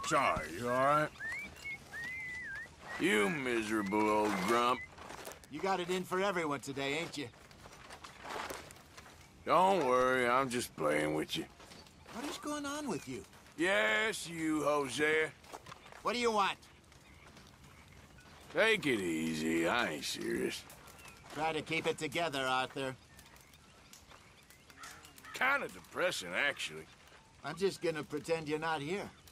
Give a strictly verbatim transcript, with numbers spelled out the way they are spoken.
Sorry, you all right? You miserable old grump. You got it in for everyone today, ain't you? Don't worry, I'm just playing with you. What is going on with you? Yes, you, Hosea. What do you want? Take it easy, I ain't serious. Try to keep it together, Arthur. Kinda depressing, actually. I'm just gonna pretend you're not here.